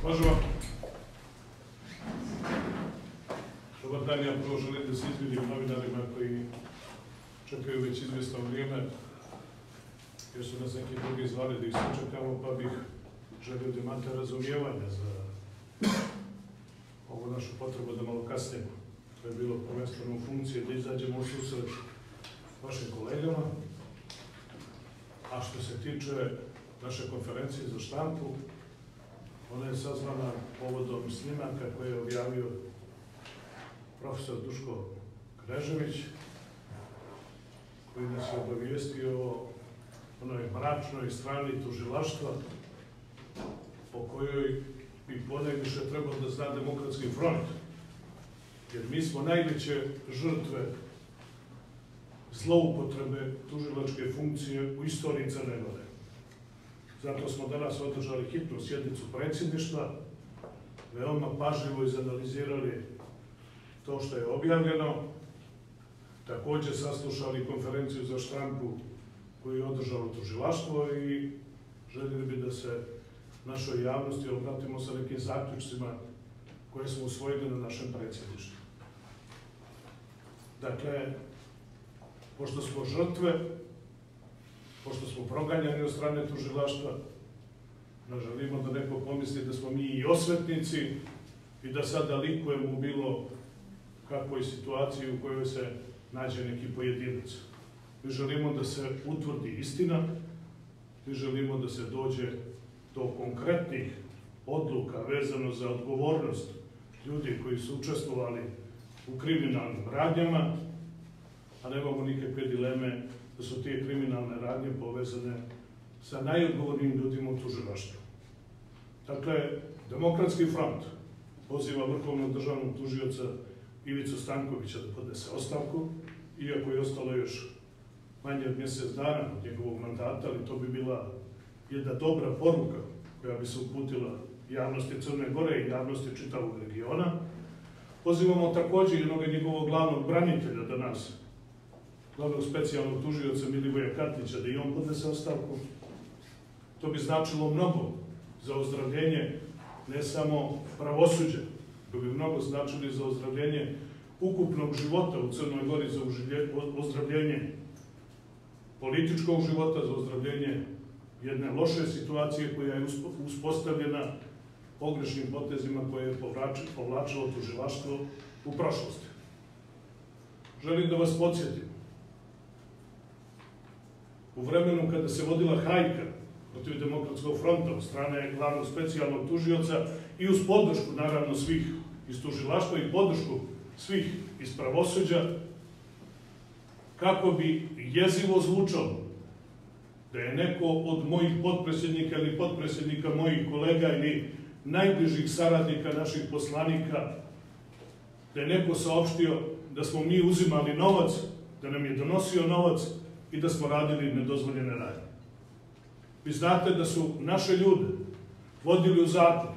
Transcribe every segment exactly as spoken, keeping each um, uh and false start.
Možemo. Dobar dan, ja prvo želim da se izvinim novinarima koji čekaju već izvjesno vrijeme, jer su nas neki drugi zvali da ih sačekamo, pa bih želio da imate razumijevanja za ovu našu potrebu da malo kasnimo. To je bilo prvenstveno u funkciji da izađemo u susret vašim kolegama. A što se tiče naše konferencije za štampu, ona je sazvana povodom snimaka koje je objavio profesor Duško Knežević, koji nas je obavijestio o onoj mračnoj strani tužilaštva o kojoj bi ponajviše trebalo da zna Demokratski front. Jer mi smo najveće žrtve zloupotrebe tužilačke funkcije u istoriji Crne Gore. Zato smo danas održali hitnu sjednicu predsjedništva, veoma pažljivo izanalizirali to što je objavljeno, također saslušali konferenciju za štampu koju je održalo tužilaštvo i željeli bi da se našoj javnosti obratimo sa nekim zaključcima koje smo usvojili na našem predsjedništvu. Dakle, pošto smo žrtve, pošto smo proganjani od strane tužilaštva, ne želimo da neko pomisli da smo mi i osvetnici i da sada likujemo u bilo kakvoj situaciji u kojoj se nađe neki pojedinac. Mi želimo da se utvrdi istina, mi želimo da se dođe do konkretnih odluka vezano za odgovornost ljudi koji su učestvovali u kriminalnim radnjama, a nemamo nikakve dileme da su te kriminalne radnje povezane sa najodgovornijim ljudima u tužilaštvu. Dakle, Demokratski front poziva vrhovnog državnog tužioca Ivicu Stankovića da podnese ostavku, iako je ostalo još manje od mjesec dana od njegovog mandata, ali to bi bila jedna dobra poruka koja bi se uputila javnosti Crne Gore i javnosti čitavog regiona. Pozivamo također jednog njegovog glavnog branitelja danas, glavnog specijalnog tužioca Milivoja Katnića, da i on podnese ostavku. To bi značilo mnogo za ozdravljenje ne samo pravosuđa, to bi mnogo značili za ozdravljenje ukupnog života u Crnoj Gori, za ozdravljenje političkog života, za ozdravljenje jedne loše situacije koja je uspostavljena pogrešnim potezima koje je povlačilo tužilaštvo u prošlosti. Želim da vas podsjetim, u vremenu kada se vodila hajka protiv Demokratskog fronta od strane glavnog specijalnog tužioca i uz podršku, naravno, svih iz tužilaštva i podršku svih iz pravosuđa, kako bi jezivo zvučalo da je neko od mojih potpredsjednika ili potpredsjednika mojih kolega ili najbližih saradnika naših poslanika, da je neko saopštio da smo mi uzimali novac, da nam je donosio novac i da smo radili nedozvoljene radnje. Vi znate da su naše ljude vodili u zatvor,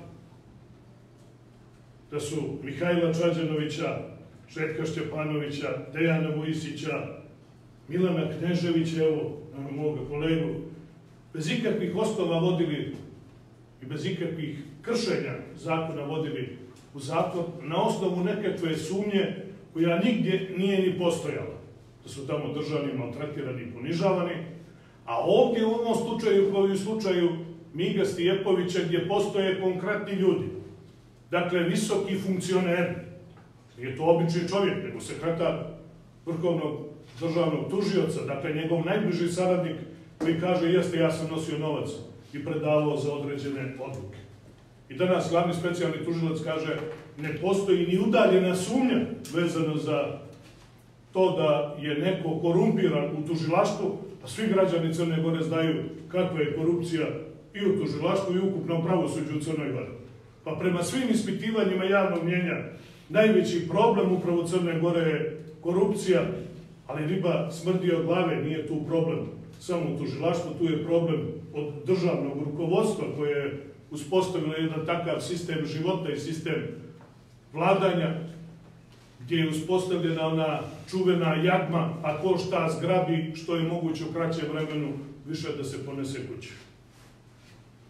da su Mihajla Čađanovića, Željka Šćepanovića, Dejana Vujisića, Milana Kneževića, evo, moga kolegu, bez ikakvih osnova vodili i bez ikakvih kršenja zakona vodili u zatvor na osnovu nekakve sumnje koja nigdje nije ni postojala. Da su tamo držani, maltretirani i ponižavani, a ovdje u ovom slučaju, kao i u slučaju Miga Stijepovića, gdje postoje konkretni ljudi, dakle visoki funkcioneri, nije to obični čovjek, nego sekretar vrhovnog državnog tužioca, dakle njegov najbliži saradnik koji kaže jeste, ja sam nosio novac i predavao za određene odluke. I danas glavni specijalni tužilac kaže ne postoji ni udaljena sumnja vezano za to da je neko korumpiran u tužilaštvu, a svi građani Crne Gore znaju kakva je korupcija i u tužilaštvu i u ukupnom pravosuđu u Crnoj Gori. Pa prema svim ispitivanjima javnog mnjenja najveći problem upravo Crne Gore je korupcija, ali riba smrdi od glave, nije tu problem samo u tužilaštvu, tu je problem od državnog rukovodstva koje je uspostavilo jedan takav sistem života i sistem vladanja, gdje je uspostavljena ona čuvena jagma, a ko šta zgrabi, što je moguće u kraćem vremenu više da se ponese kući.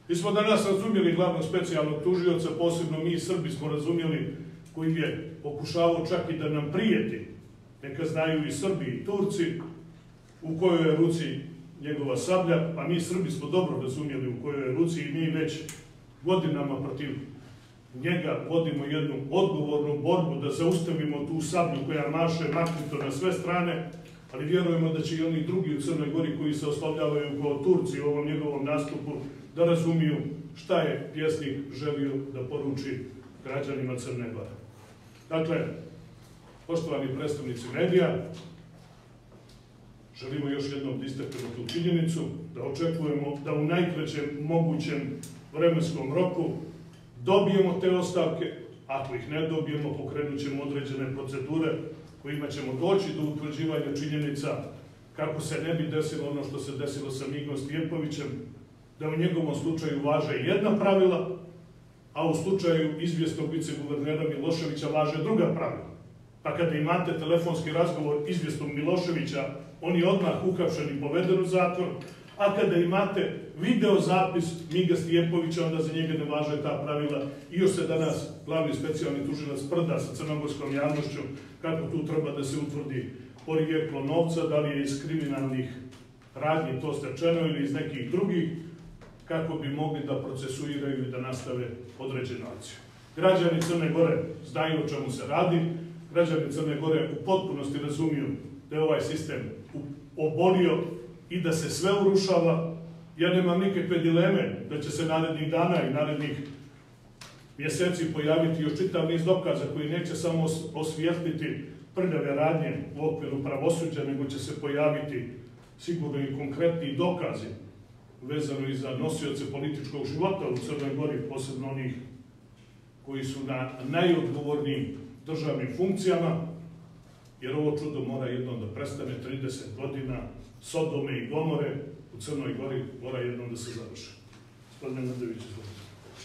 Mi smo danas razumjeli glavnog specijalnog tužioca, posebno mi Srbi smo razumjeli, koji je pokušavao čak i da nam prijeti, neka znaju i Srbi i Turci, u kojoj je ruci njegova sablja, pa mi Srbi smo dobro razumjeli u kojoj je ruci i mi već godinama protiv njega vodimo jednu odgovornu borbu da zaustavimo tu sablju koja maše maknito na sve strane, ali vjerujemo da će i oni drugi u Crnoj Gori koji se oslovljavaju kao Turci u ovom njegovom nastupu da razumiju šta je pjesnik želio da poruči građanima Crne Gore. Dakle, poštovani predstavnici medija, želimo još jednom da istaknemo tu činjenicu, da očekujemo da u najkraćem mogućem vremenskom roku dobijemo te ostavke, ako ih ne dobijemo, pokrenut ćemo određene procedure kojima ćemo doći do utvrđivanja činjenica kako se ne bi desilo ono što se desilo sa Migom Stjepovićem, da u njegovom slučaju važe jedna pravila, a u slučaju izvjesnog viceguvernera Miloševića važe druga pravila. Pa kada imate telefonski razgovor izvjesnog Miloševića, on je odmah uhapšen i poveden u zatvor, a kada imate video zapis Miga Stjepovića, onda za njega ne važe ta pravila i još se danas glavni specijalni tužilac sprda sa crnogorskom javnošću kako tu treba da se utvrdi porijeklo novca, da li je iz kriminalnih radnji to stečeno ili iz nekih drugih, kako bi mogli da procesuiraju i da nastave određenu akciju. Građani Crne Gore znaju o čemu se radi, građani Crne Gore u potpunosti razumiju da je ovaj sistem obolio i da se sve urušava. Ja nemam nikakve dileme da će se narednih dana i narednih mjeseci pojaviti još čitav niz dokaza koji neće samo osvijetliti prljave radnje u okviru pravosuđa, nego će se pojaviti sigurno i konkretni dokazi vezano i za nosioce političkog života u Crnoj Gori, posebno onih koji su na najodgovornijim državnim funkcijama, jer ovo čudo mora jednom da prestane. Trideset godina Sodome i Gomore u Crnoj Gori mora jednom da se završi. Gospodine Mrdović, izvolite.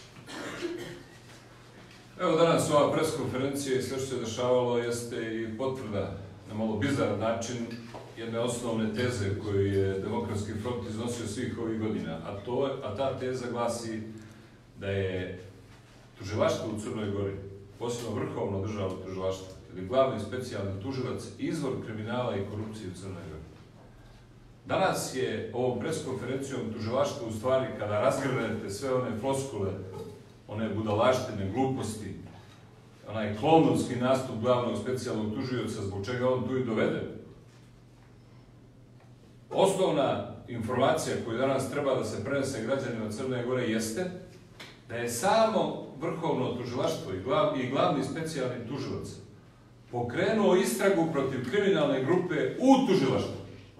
Evo danas ova preskonferencija i sve što se dešavalo jeste i potvrda na malo bizaran način jedne osnovne teze koju je Demokratski front iznosio svih ovih godina, a, to, a ta teza glasi da je tužilaštvo u Crnoj Gori, posebno vrhovno državno tužilaštvo, ili glavni specijalni tužilac, izvor kriminala i korupcije u Crnoj Gori. Danas je ovom preskonferencijom tužilaštvo u stvari, kada razgrnete sve one floskule, one budalaštine, gluposti, onaj klonovski nastup glavnog specijalnog tužioca, zbog čega on tu i dovede. Osnovna informacija koju danas treba da se prenese građanima Crne Gore jeste da je samo vrhovno tužilaštvo i, glav, i glavni specijalni tužilac pokrenuo istragu protiv kriminalne grupe u tužilaštvu.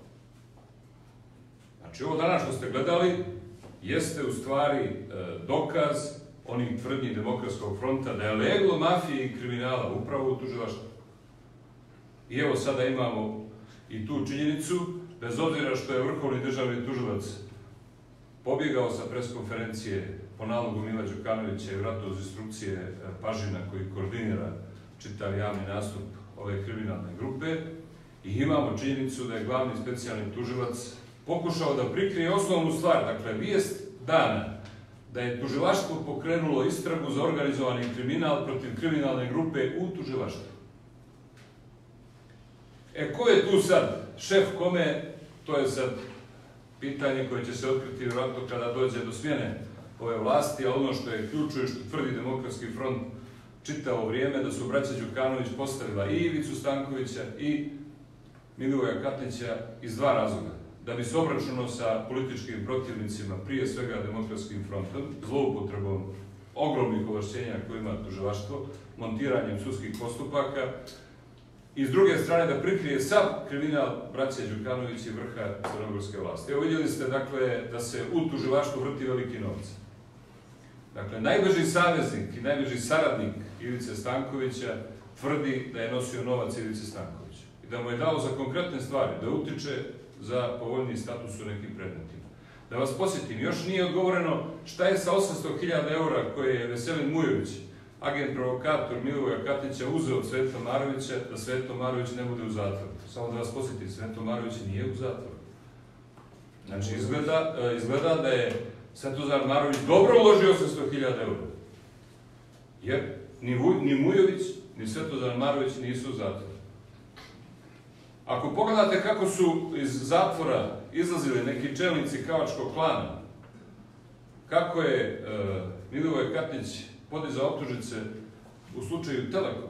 Znači, ovo danas što ste gledali jeste u stvari e, dokaz onih tvrdnji Demokratskog fronta da je leglo mafije i kriminala upravo u tužilaštvu. I evo sada imamo i tu činjenicu, bez obzira što je vrhovni državni tužilac pobjegao sa preskonferencije po nalogu Mila Đukanovića i vratno uz instrukcije Pažina koji koordinira čitav javni nastup ove kriminalne grupe, i imamo činjenicu da je glavni specijalni tužilac pokušao da prikrije osnovnu stvar, dakle vijest dana, da je tužilaštvo pokrenulo istragu za organizovani kriminal protiv kriminalne grupe u tužilaštvu. E, ko je tu sad šef kome, to je sad pitanje koje će se otkriti vjerojatno kada dođe do smjene ove vlasti, a ono što je ključno i što tvrdi Demokratski front čitavo vrijeme, da su braća Đukanović postavila i Ivicu Stankovića i Milivoja Katnića iz dva razloga. Da bi se obračunao sa političkim protivnicima, prije svega Demokratskim frontom, zloupotrebom ogromnih ovlašćenja koje ima tužilaštvo, montiranjem sudskih postupaka, i s druge strane da prikrije sav kriminal braće Đukanović i vrha crnogorske vlasti. Evo vidjeli ste, dakle, da se u tužilaštvu vrti veliki novac. Dakle, najbliži saveznik i najbliži saradnik Ivice Stankovića tvrdi da je nosio novac Ivice Stankovića i da mu je dao za konkretne stvari, da utiče za povoljniji status u nekim predmetima. Da vas posjetim, još nije odgovoreno šta je sa osamsto hiljada eura koje je Veselin Mujović, agent provokator Milivoja Katnića, uzeo od Sveto Marovića, da Sveto Marović ne bude u zatvoru. Samo da vas posjetim, Sveto Marović nije u zatvoru. Znači, izgleda, izgleda da je Svetozar Marović dobro uložio osamsto hiljada eura. Jer ni, Vuj, ni Mujović, ni Svetozar Marović nisu u zatvoru. Ako pogledate kako su iz zatvora izlazili neki čelnici Kavačkog klana, kako je e, Milivoj Katnić podizao optužnice u slučaju Telekom,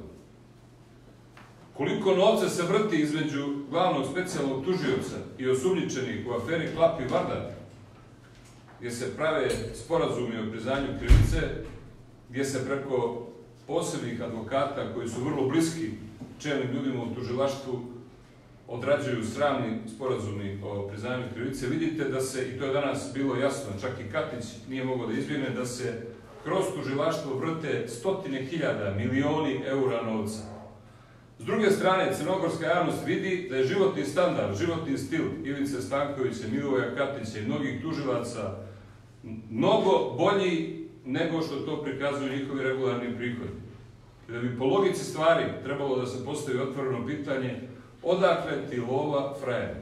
koliko novca se vrti između glavnog specijalnog tužioca i osumnjičenih u aferi Klap i Vardar, gdje se prave sporazumi o priznanju krivice, gdje se preko posebnih advokata koji su vrlo bliski čelnim ljudima u tužilaštvu odrađuju sramni sporazumi o priznanju krivice, vidite da se, i to je danas bilo jasno, čak i Katnić nije mogao da izbjegne, da se kroz tužilaštvo vrte stotine hiljada, milioni eura novca. S druge strane, crnogorska javnost vidi da je životni standard, životni stil Ivice Stankovića, Milivoja Katnića i mnogih tužilaca mnogo bolji nego što to prikazuju njihovi regularni prihodi. I da bi po logici stvari trebalo da se postavi otvoreno pitanje odakle ti lova frajera.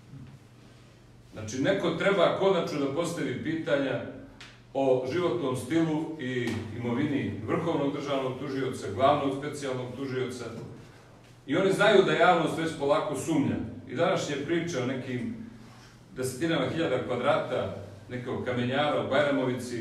Znači, neko treba konačno da postavi pitanja o životnom stilu i imovini vrhovnog državnog tužioca, glavnog specijalnog tužioca. I oni znaju da javnost već polako sumnja. I današnje priče o nekim desetinama hiljada kvadrata nekog kamenjara u Bajramovici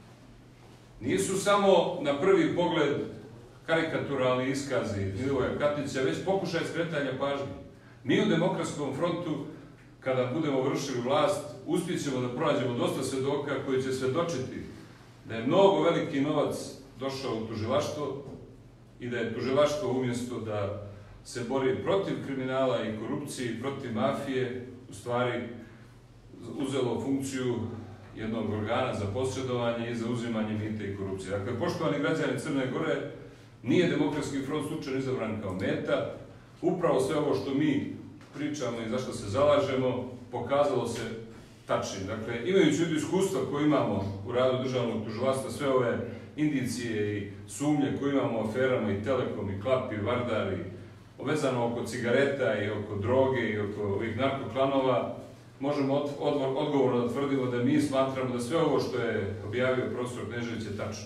nisu samo na prvi pogled karikaturalni iskazi Milivoja Katnića, već pokušaj skretanja pažnje. Mi u Demokratskom frontu, kada budemo vršili vlast, uspjet ćemo da pronađemo dosta svedoka koji će svedočiti da je mnogo veliki novac došao u tužilaštvo i da je tužilaštvo umjesto da se bori protiv kriminala i korupcije, protiv mafije, u stvari uzelo funkciju jednog organa za posredovanje i za uzimanje mita i korupcije. Dakle, poštovani građani Crne Gore, nije Demokratski front slučajno izabran kao meta. Upravo sve ovo što mi pričamo i za što se zalažemo, pokazalo se tačnim. Dakle, imajući od iskustva koje imamo u radu državnog tužilaštva, sve ove indicije i sumnje koje imamo o aferama i Telekom i Klap i Vardar i vezano oko cigareta i oko droge i oko ovih narkoklanova, možemo od, od, odgovorno da tvrdimo da mi smatramo da sve ovo što je objavio profesor Knežević je tačno.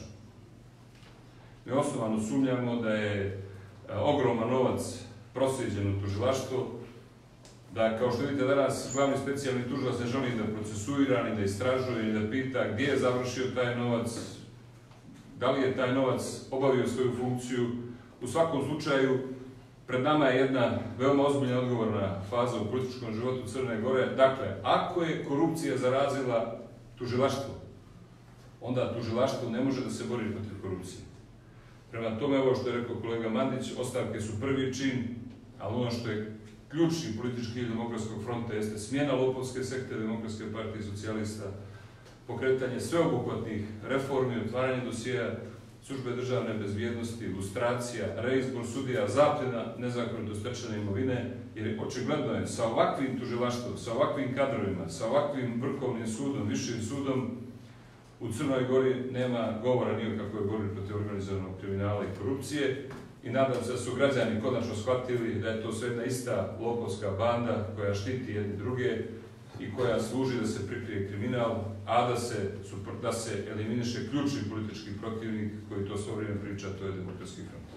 Mi osnovano sumnjamo da je ogroman novac proslijeđen u tužilaštvo, da, kao što vidite danas, glavni specijalni tužilac ne želi da procesuira, ni da istražuje, ni da pita gdje je završio taj novac, da li je taj novac obavio svoju funkciju. U svakom slučaju, pred nama je jedna veoma ozbiljna odgovorna faza u političkom životu Crne Gore. Dakle, ako je korupcija zarazila tužilaštvo, onda tužilaštvo ne može da se bori protiv korupcije. Prema tome, ovo što je rekao kolega Mandić, ostavke su prvi čin, ali ono što je ključni politički cilj Demokratskog fronta jeste smjena lopovske sekte Demokratske partije socijalista, pokretanje sveobuhvatnih reformi, otvaranje dosijeja službe državne bezbjednosti, lustracija, reizbor sudija, zapljena nezakonito stečene imovine, jer očigledno je sa ovakvim tužilaštvom, sa ovakvim kadrovima, sa ovakvim vrhovnim sudom, višim sudom, u Crnoj Gori nema govora ni o kakvoj borbi protiv organizovanog kriminala i korupcije i nadam se da su građani konačno shvatili da je to sve jedna ista lopovska banda koja štiti jedni druge i koja služi da se prikrije kriminal, a da se, da se eliminiše ključni politički protivnik koji to svo vrijeme priča, to je Demokratski front.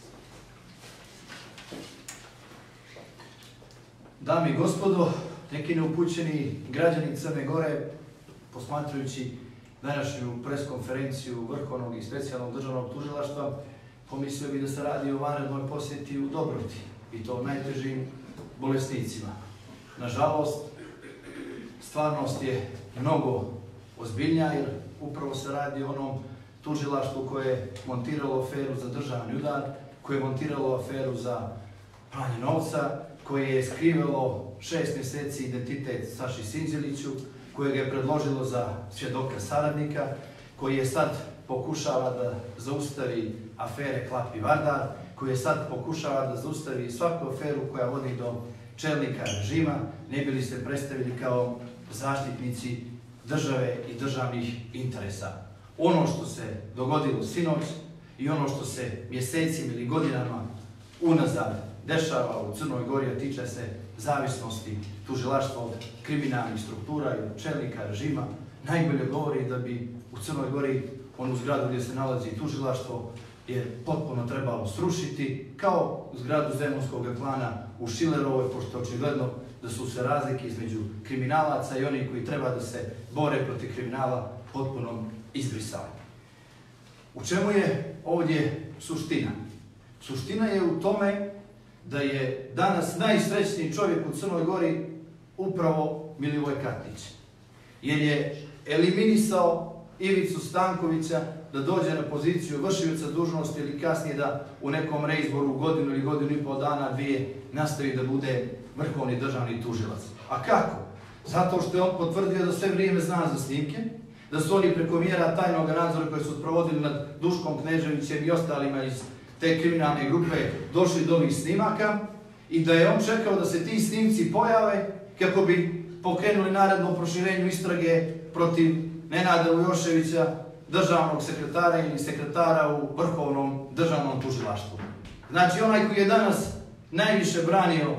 Dame i gospodo, neki neupućeni građani Crne Gore, posmatrajući današnju preskonferenciju Vrhovnog i specijalnog državnog tužilaštva, pomislio bi da se radi o vanrednoj posjeti u Dobroti, i to najtežim bolesnicima. Nažalost, stvarnost je mnogo ozbiljnija, jer upravo se radi o onom tužilaštvu koje je montiralo aferu za državni udar, koje je montiralo aferu za pranje novca, koje je skrivalo šest mjeseci identitet Saši Sinđeliću, koje ga je predložilo za svjedoka saradnika, koji je sad pokušava da zaustavi afere Klap i Vardar, koji je sad pokušava da zaustavi svaku aferu koja vodi do čelnika režima, ne bi li se predstavili kao zaštitnici države i državnih interesa. Ono što se dogodilo sinoć i ono što se mjesecima ili godinama unazad dešava u Crnoj Gori, a tiče se zavisnosti tužilaštva od kriminalnih struktura i od čelnika režima, najbolje govori da bi u Crnoj Gori onu zgradu gdje se nalazi tužilaštvo je potpuno trebalo srušiti, kao zgradu Zemunskog klana u Šilerovoj, pošto očigledno da su se razlike između kriminalaca i onih koji treba da se bore protiv kriminala potpuno izbrisali. U čemu je ovdje suština? Suština je u tome da je danas najsrećniji čovjek u Crnoj Gori upravo Milivoj Katnić, jer je eliminisao Ivicu Stankovića da dođe na poziciju vršioca dužnosti ili kasnije da u nekom reizboru u godinu ili godinu i pol dana, dvije, nastavi da bude vrhovni državni tužilac. A kako? Zato što je on potvrdio da sve vrijeme zna za snimke, da su oni preko mjera tajnog nadzora koje su provodili nad Duškom Kneževićem i ostalima iz te kriminalne grupe došli do ovih snimaka i da je on čekao da se ti snimci pojave kako bi pokrenuli naredno proširenju istrage protiv Nenada Vujoševića, državnog sekretara ili sekretara u Vrhovnom državnom tužilaštvu. Znači, onaj koji je danas najviše branio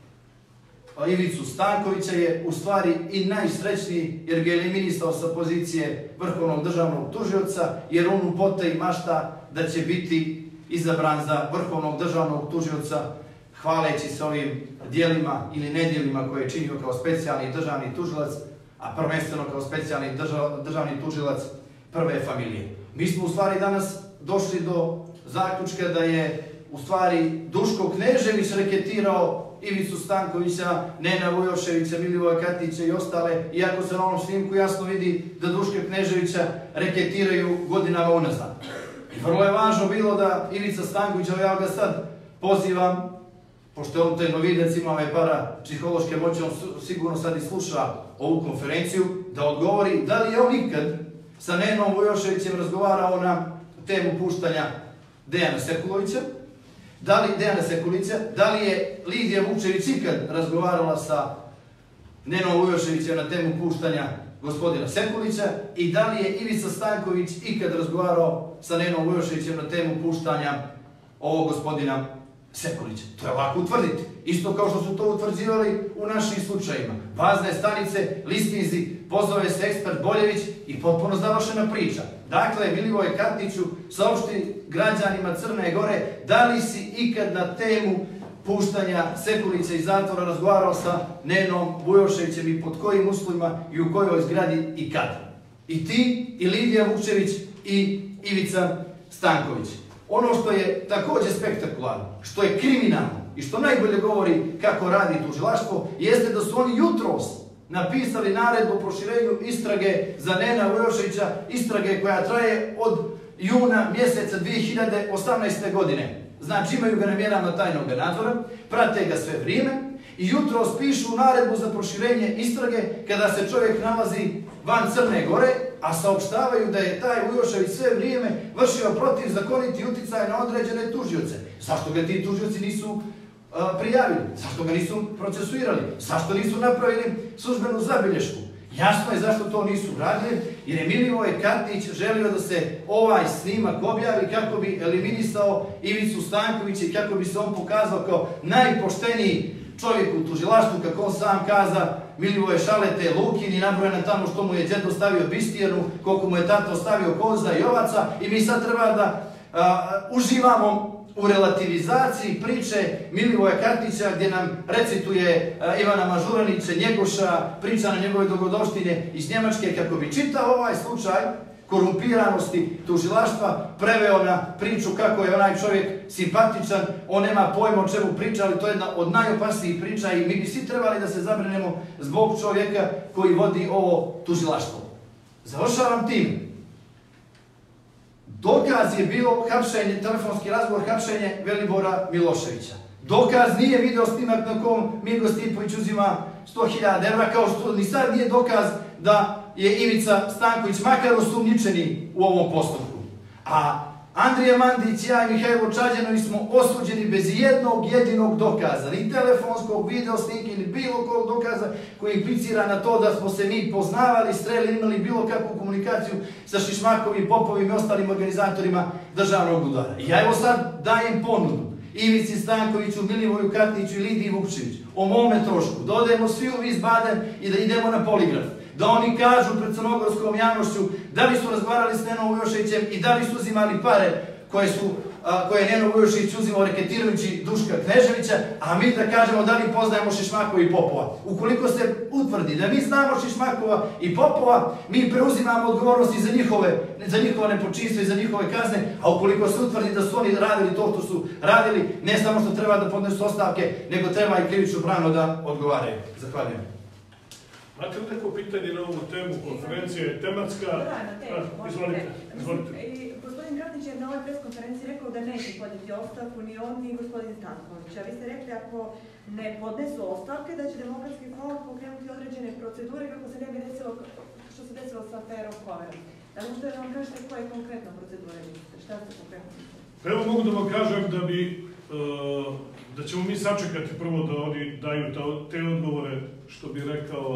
Ivicu Stankovića je u stvari i najsrećniji jer ga je eliminisao sa pozicije Vrhovnog državnog tužioca, jer on u potaji mašta da će biti izabran za Vrhovnog državnog tužioca hvaleći se ovim dijelima ili nedjelima koje je činio kao specijalni državni tužilac, a prvenstveno kao specijalni državni tužilac prve familije. Mi smo u stvari danas došli do zaključka da je u stvari Duško Knežević reketirao Ivicu Stankovića, Nena Vujoševića, Milivoja Katnića i ostale, iako se na onom snimku jasno vidi da Duške Kneževića reketiraju godinama unazad. I vrlo je važno bilo da Ivica Stanković, ja ga sad pozivam, pošto je on taj novidac, ima ovaj para psihološke moći, on sigurno sad i sluša ovu konferenciju, da odgovori da li je on ikad sa Nenom Vujoševićem razgovarao na temu puštanja Dejana Sekulovića, da li Dejana Sekulića, da li je Lidija Vukčević ikad razgovarala sa Nenom Vujoševićem na temu puštanja gospodina Sekulića i da li je Ivica Stanković ikad razgovarao sa Nenom Vujoševićem na temu puštanja ovog gospodina Sekulića. To je lako utvrditi. Isto kao što su to utvrđivali u našim slučajima. Bazne stanice, listinzi, pozove se ekspert Boljević i potpuno završena priča. Dakle, Milivoje Katniću, saopšti građanima Crne Gore, da li si ikad na temu puštanja Sekulića iz zatvora razgovarao sa Nenom Vujoševićem i pod kojim uslovima i u kojoj zgradi i kada? I ti, i Lidija Vukčević, i Ivica Stanković. Ono što je također spektakularno, što je kriminalno i što najbolje govori kako radi tužilaštvo, jeste da su oni jutros napisali naredbu o proširenju istrage za Nena Vujoševića, istrage koja traje od juna mjeseca dvije hiljade osamnaeste. godine. Znači imaju ga na mjerama tajnog nadzora, prate ga sve vrijeme i jutros pišu naredbu za proširenje istrage kada se čovjek nalazi van Crne Gore, a saopštavaju da je taj Vujošević sve vrijeme vršio protivzakoniti uticaj na određene tužioce. Zašto ga ti tužioci nisu a, prijavili? Zašto ga nisu procesuirali? Zašto nisu napravili službenu zabilješku? Jasno je zašto to nisu radili, jer je Milivoje Katnić želio da se ovaj snimak objavi kako bi eliminisao Ivicu Stankovića i kako bi se on pokazao kao najpošteniji čovjek u tužilaštvu, kako on sam kaza, Milivoje Šalete, Lukin i nabrojeno tamo što mu je džed ostavio bistijenu, koliko mu je tato ostavio koza i ovaca i mi sad treba da a, uživamo u relativizaciji priče Milivoja Katnića gdje nam recituje a, Ivana Mažuranića, Njegoša, priča na njegove dogodovštine iz Njemačke kako bi čitao ovaj slučaj korumpiranosti tužilaštva preveo na priču kako je onaj čovjek simpatičan, on nema pojma o čemu priča, ali to je jedna od najopasnijih priča i mi bi svi trebali da se zabrinemo zbog čovjeka koji vodi ovo tužilaštvo. Završavam tim. Dokaz je bilo hapšenje, telefonski razgovor, hapšenje Velibora Miloševića. Dokaz nije video snimak na kom Migo Stipović uzima sto hiljada evra, kao što ni sad nije dokaz da je Ivica Stanković makar osumnjičeni u ovom postupku. A Andrija Mandić, ja i Mihajlo Čađanović smo osuđeni bez jednog jedinog dokaza, ni telefonskog, video snimke, ni bilo kog dokaza koji implicira na to da smo se mi poznavali, streli, imali bilo kakvu komunikaciju sa Šišmakovim, Popovim i ostalim organizatorima državnog udara. I ja evo sad dajem ponudu Ivici Stankoviću, Milivoju Katniću i Lidiji Vukčević, o mome trošku, da odemo svi u Wiesbaden i da idemo na poligraf, da oni kažu pred crnogorskom javnošću da li su razgovarali s Nenom Vujošićem i da li su uzimali pare koje su koje je Neno Vujošić uzimao reketirajući Duška Kneževića, a mi da kažemo da li poznajemo Šišmakova i Popova. Ukoliko se utvrdi da mi znamo Šišmakova i Popova, mi preuzimamo odgovornosti za njihove, za njihove nepočinstva i za njihove kazne, a ukoliko se utvrdi da su oni radili to što su radili, ne samo što treba da podnesu ostavke, nego treba i krivično pravno da odgovaraju. Zahvaljujem. Imate li neko pitanje na ovu temu? Konferencija je tematska. Izvolite, izvolite. Gospodin Katnić je na ovoj preskonferenciji rekao da neće podneti ostavku ni on ni gospodin Stanković. A vi ste rekli ako ne podnesu ostavke da će Demokratski front pokrenuti određene procedure kako se ne bi desilo što se desilo sa aferom Kovera. Da li možete da vam kažete koje je konkretno procedure mislite? Šta ste konkretno mislite? Evo mogu da vam kažem da bi da ćemo mi sačekati prvo da oni daju te odgovore, što bi rekao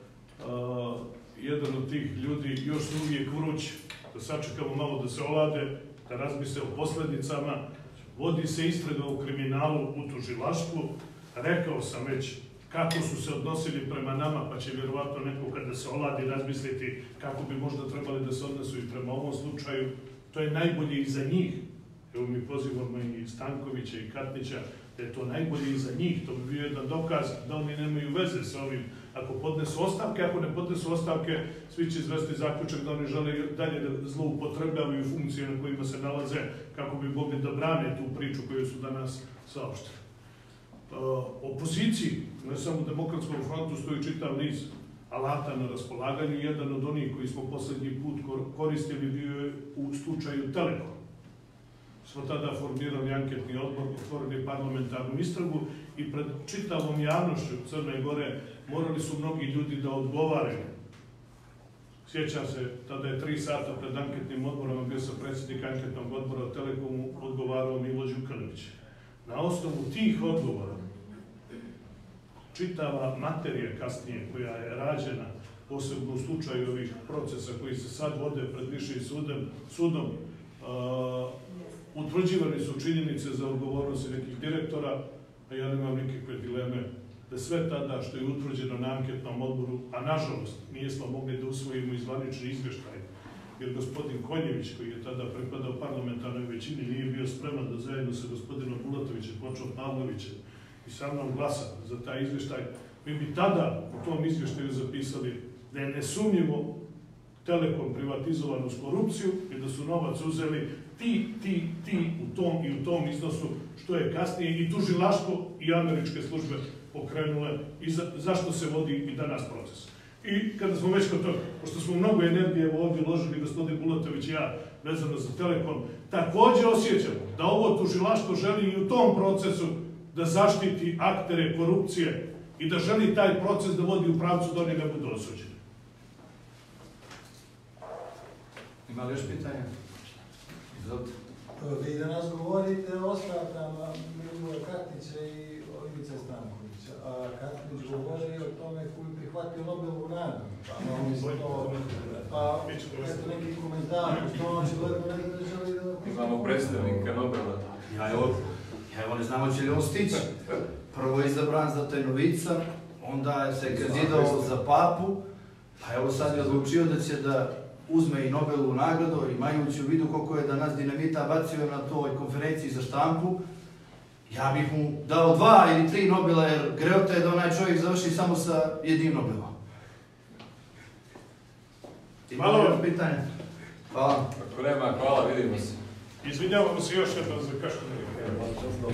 jedan od tih ljudi, još su uvijek vruć, da sačekamo malo da se olade, da razmisle o posledicama. Vodi se istraga u kriminalu u tužilaštvu. Rekao sam već kako su se odnosili prema nama, pa će vjerovatno neko kada se oladi razmisliti kako bi možda trebali da se odnosu i prema ovom slučaju. To je najbolje i za njih. Evo mi pozivamo i Stankovića i Katnića da je to najbolje i za njih. To bi bio jedan dokaz da oni nemaju veze sa ovim. Ako podnesu ostavke, ako ne podnesu ostavke, svi će izvesti zaključak da oni žele dalje da zloupotrebljavaju funkcije na kojima se nalaze kako bi mogli da brane tu priču koju su danas saopštili. Opoziciji, ne samo u Demokratskom frontu, stoji čitav niz alata na raspolaganju. Jedan od onih koji smo poslednji put koristili bio je u slučaju Telekom. Smo tada formirali anketni odbor, otvorili parlamentarnu istragu i pred čitavom javnošću Crne Gore morali su mnogi ljudi da odgovaraju. Sjećam se, tada je tri sata pred anketnim odborom, bio sam predsjednik anketnog odbora o Telekomu, odgovarao Milo Đukanović. Na osnovu tih odgovora, čitava materija kasnije koja je rađena, posebno u slučaju ovih procesa koji se sad vode pred višim sudom, utvrđivane su činjenice za odgovornosti nekih direktora, a ja nemam nikakve dileme da sve tada što je utvrđeno na anketnom odboru, a nažalost nijesmo mogli da usvojimo izvanični izveštaj, jer gospodin Konjević, koji je tada pripadao parlamentarnoj većini, nije bio spreman da zajedno sa gospodinom Bulatovićem, Počov Pavlovićem i sa mnom glasa za taj izveštaj. Mi bi tada u tom izveštaju zapisali da je nesumnjivo Telekom privatizovan uz korupciju i da su novac uzeli ti, ti, ti u tom i u tom iznosu, što je kasnije i tužilaštvo i američke službe pokrenule i zašto se vodi i danas proces. I kada smo već kod toga, pošto smo mnogo energije ovdje uložili, gospodin Bulatović i ja, vezano za Telekom, također osjećamo da ovo tužilaštvo želi i u tom procesu da zaštiti aktere korupcije i da želi taj proces da vodi u pravcu da oni ne budu osuđeni. Ima li još pitanja? Izvolite. Vi danas govorite o ostavkama Milivoja Katnića i Ivice Stankovića, a Katnić govori o tome koji je prihvatio Nobelovu nagradu. Pa, eto neki komentar, što on će gledati ne želi da... Imamo predstavnika Nobela. Ja evo ne znamo će li on stići. Prvo je izabran za Tajnovica, onda se kandidao za papu, a evo sad je odlučio da će da uzme i Nobelovu nagradu, imajući u vidu koliko je danas dinamita bacio na toj konferenciji za štampu. Ja bih mu dao dva ili tri Nobela, jer greota je da onaj čovjek završi samo sa jednim Nobelom. Imamo još pitanje? Hvala. Ako nema, hvala, vidimo se. Izvinjavamo se još jednom za kašnjenje.